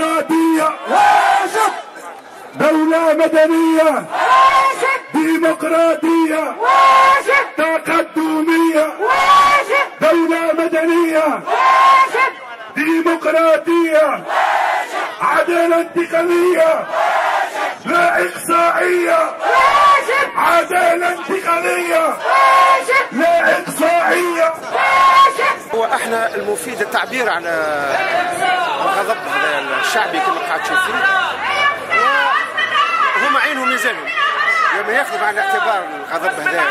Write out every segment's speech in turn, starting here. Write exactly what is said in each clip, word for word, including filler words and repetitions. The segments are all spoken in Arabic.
ديمقراطية واجب، دولة مدنية واجب، ديمقراطية واجب، تقدمية واجب، دولة مدنية واجب، ديمقراطية واجب، عدالة انتقالية واجب، لا إقصائية واجب، عدالة انتقالية واجب، لا إقصائية واجب. هو احنا المفيد التعبير على الغضب الشعبي كما قاعد تشوفين، وهم عينهم يزالوا لما ياخذوا بعين الاعتبار الغضب هذا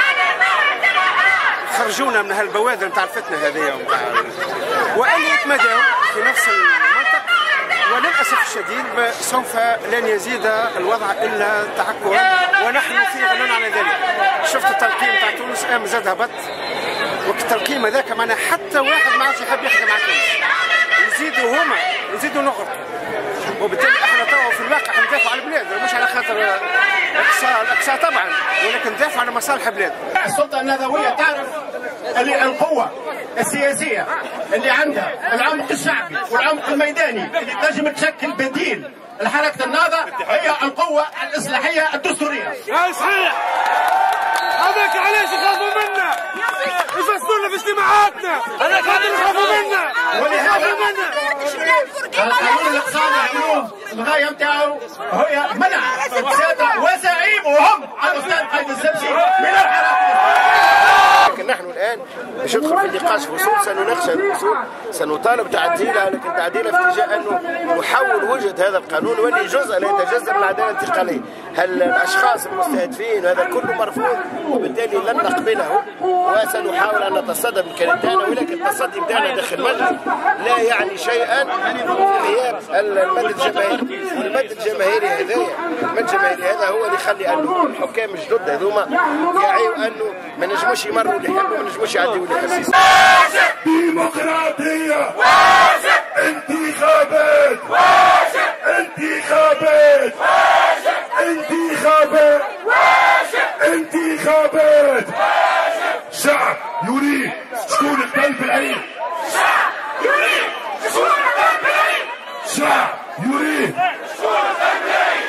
خرجونا من هالبوادر نتاع الفتنه هذه وان يتمادوا في نفس المنطق، وللاسف الشديد سوف لن يزيد الوضع الا تعكرا، ونحن في غنى على ذلك. شفت التلقيم تاع تونس قام زاد هبط، والتلقيم هذاك معناها حتى واحد ما عادش يحب يخدم مع تونس، يزيدوا هما يزيدوا نغرق، وبالتالي احنا توا في الواقع ندافعوا على البلاد، مش على خاطر الاقصاء الاقصاء طبعا، ولكن ندافعوا على مصالح البلاد. السلطه النظاميه تعرف اللي القوه السياسيه اللي عندها العمق الشعبي والعمق الميداني اللي تنجم تشكل بديل لحركه النهضه هي القوه الاصلاحيه الدستوريه. اي صحيح، هذاك علاش يخافوا منا، يفسدونا في اجتماعاتنا، هذاك علاش يخافوا منا، يخافوا منا. القانون الاقتصادي عملوه الغايه نتاعو هي منع الساده وزعيمهم على استاذ قايد السبسي من الحركه. لكن نحن الان باش ندخل في نقاش فصول سنناقش هذه الفصول، سنطالب تعديلها، لكن تعديلها في اتجاه انه نحول وجهه هذا القانون واللي جزء لا يتجزا من العداله الانتقاليه. هل الاشخاص المستهدفين هذا كله مرفوض، وبالتالي لن نقبله وسنحاول ان نتصدى بامكانياتنا، ولكن التصدي بتاعنا داخل المجلس لا يعني شيئا في غياب المد الجماهيري، والمد الجماهيري هذايا المد الجماهيري هذا هو اللي يخلي انه الحكام الجدد هذوما يعيوا انه ما نجموش يمروا اللي يحبوا، ما نجموش يعديوا اللي يحسسوا. ديمقراطية واجب، انتخابات واجب، انتخابات واجب، انتخابات واجب، انتخابات واجب. شعب يريد شكون قلب العين، شعب يريد شكون قلب العين، شعب يريد شكون قلب العين.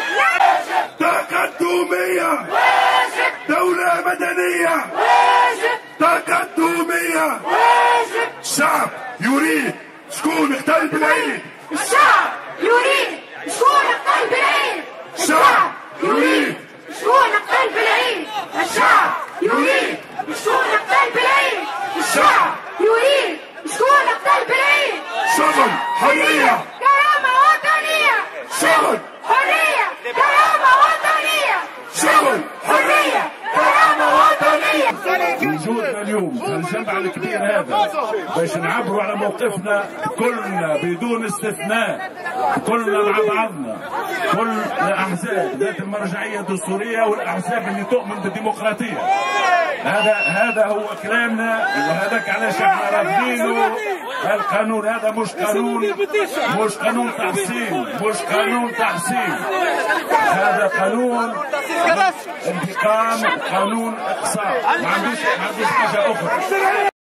تقدمية واجب، دولة مدنية واجب، تقدمية واجب. الشعب يريد شكون قلب العين، الشعب يريد شكون قلب العين، الشعب يريد شكون قلب العين، الشعب يريد شكون قلب العين، الشعب يريد شكون قلب العين. شغل حرية كرامة وطنية، شغل حرية كرامة وطنية، شغل حرية كرامة وطنية. وجودنا اليوم في الجمع الكبير هذا باش نعبروا على موقفنا كلنا بدون استثناء، كلنا مع بعضنا، كل الاحزاب ذات المرجعيه الدستوريه والاحزاب اللي تؤمن بالديمقراطيه. هذا هذا هو كلامنا، وهذاك علاش احنا رافضينه. القانون هذا مش قانون مش قانون تحسين، مش قانون تحسين، هذا قانون انتقام، قانون اقصاء، ما عندوش ما عندوش حاجه اخرى.